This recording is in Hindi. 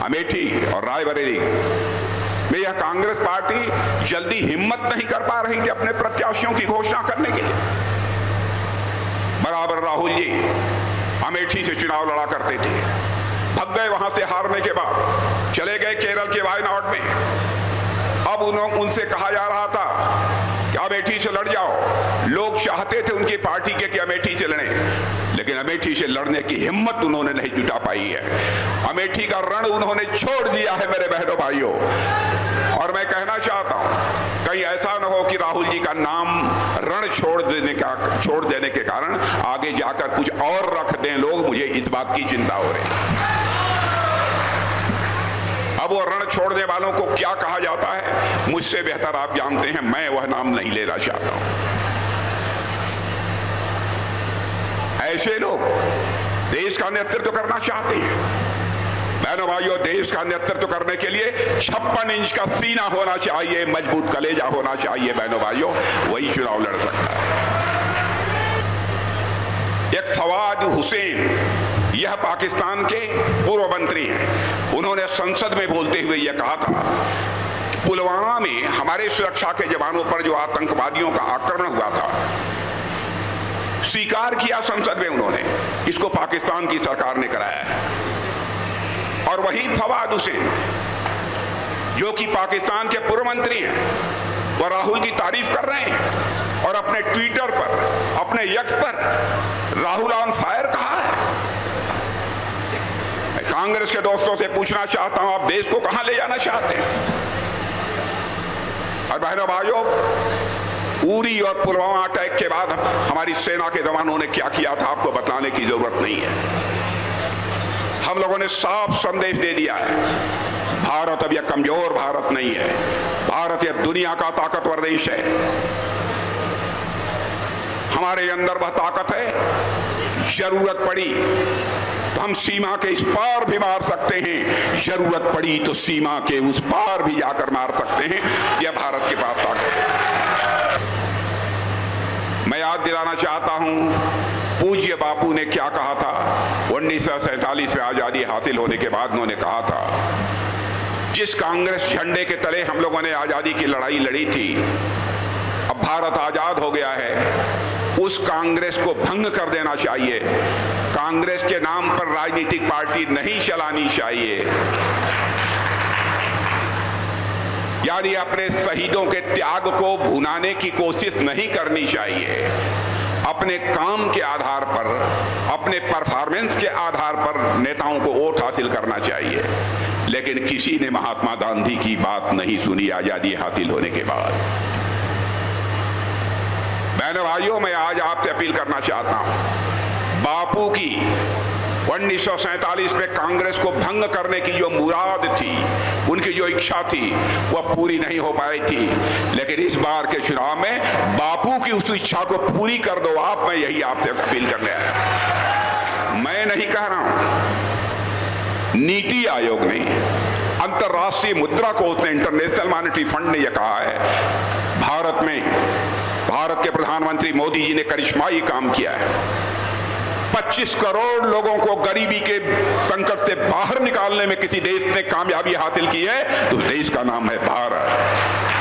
अमेठी और रायबरेली में यह कांग्रेस पार्टी जल्दी हिम्मत नहीं कर पा रही थी अपने प्रत्याशियों की घोषणा करने के लिए। बराबर राहुल जी अमेठी से चुनाव लड़ा करते थे, भग गए वहां से हारने के बाद, चले गए केरल के वायनाड में। अब उनसे कहा जा रहा था कि अमेठी से लड़ जाओ। लोग चाहते थे उनकी पार्टी के कि अमेठी से लड़े, लेकिन अमेठी से लड़ने की हिम्मत उन्होंने नहीं जुटा पाई है। अमेठी का रण उन्होंने छोड़ दिया है मेरे बहनों भाइयों। और मैं कहना चाहता हूं कहीं ऐसा न हो कि राहुल जी का नाम रण छोड़ देने के कारण आगे जाकर कुछ और रख दें लोग, मुझे इस बात की चिंता हो रही। अब वो रण छोड़ने वालों को क्या कहा जाता है मुझसे बेहतर आप जानते हैं, मैं वह नाम नहीं लेना चाहता हूं। ऐसे लोग देश का नेतृत्व करना चाहते हैं। बहनों भाइयों, देश का नेतृत्व करने के लिए 56 इंच का सीना होना चाहिए, मजबूत कलेजा होना चाहिए। बहनों भाइयों, वही चुनाव लड़ सकता है। एक फवाद हुसैन, यह पाकिस्तान के पूर्व मंत्री हैं। उन्होंने संसद में बोलते हुए यह कहा था कि पुलवामा में हमारे सुरक्षा के जवानों पर जो आतंकवादियों का आक्रमण हुआ था, स्वीकार किया संसद में उन्होंने, इसको पाकिस्तान की सरकार ने कराया है। और वही फवाद हुसैन जो कि पाकिस्तान के पूर्व मंत्री हैं, वह राहुल की तारीफ कर रहे हैं और अपने ट्विटर पर, अपने यक्स पर राहुल ऑन फायर कहा है। मैं कांग्रेस के दोस्तों से पूछना चाहता हूं, आप देश को कहां ले जाना चाहते हैं? और बहनों भाइयों, उरी और पुलवामा अटैक के बाद हमारी सेना के जवानों ने क्या किया था आपको बताने की जरूरत नहीं है। हम लोगों ने साफ संदेश दे दिया है, भारत अब यह कमजोर भारत नहीं है, भारत यह दुनिया का ताकतवर देश है। हमारे अंदर वह ताकत है, जरूरत पड़ी तो हम सीमा के इस पार भी मार सकते हैं, जरूरत पड़ी तो सीमा के उस पार भी जाकर मार सकते हैं। यह भारत के पास ताकत है। मैं याद दिलाना चाहता हूं पूज्य बापू ने क्या कहा था 1947 में आजादी हासिल होने के बाद। उन्होंने कहा था, जिस कांग्रेस झंडे के तले हम लोगों ने आजादी की लड़ाई लड़ी थी, अब भारत आजाद हो गया है, उस कांग्रेस को भंग कर देना चाहिए। कांग्रेस के नाम पर राजनीतिक पार्टी नहीं चलानी चाहिए, यानी अपने शहीदों के त्याग को भुनाने की कोशिश नहीं करनी चाहिए। अपने काम के आधार पर, अपने परफॉर्मेंस के आधार पर नेताओं को वोट हासिल करना चाहिए। लेकिन किसी ने महात्मा गांधी की बात नहीं सुनी आजादी हासिल होने के बाद। बहनों भाइयों, मैं आज आपसे अपील करना चाहता हूं, बापू की 1947 में कांग्रेस को भंग करने की जो मुराद थी, उनकी जो इच्छा थी, वह पूरी नहीं हो पाई थी। लेकिन इस बार के चुनाव में बापू की उस इच्छा को पूरी कर दो आप, मैं यही आपसे अपील करने आया। मैं नहीं कह रहा हूं, नीति आयोग ने, अंतर्राष्ट्रीय मुद्रा कोष ने, इंटरनेशनल मॉनेटरी फंड ने यह कहा है, भारत में भारत के प्रधानमंत्री मोदी जी ने करिश्माई काम किया है। 25 करोड़ लोगों को गरीबी के संकट से बाहर निकालने में किसी देश ने कामयाबी हासिल की है तो उस देश का नाम है भारत।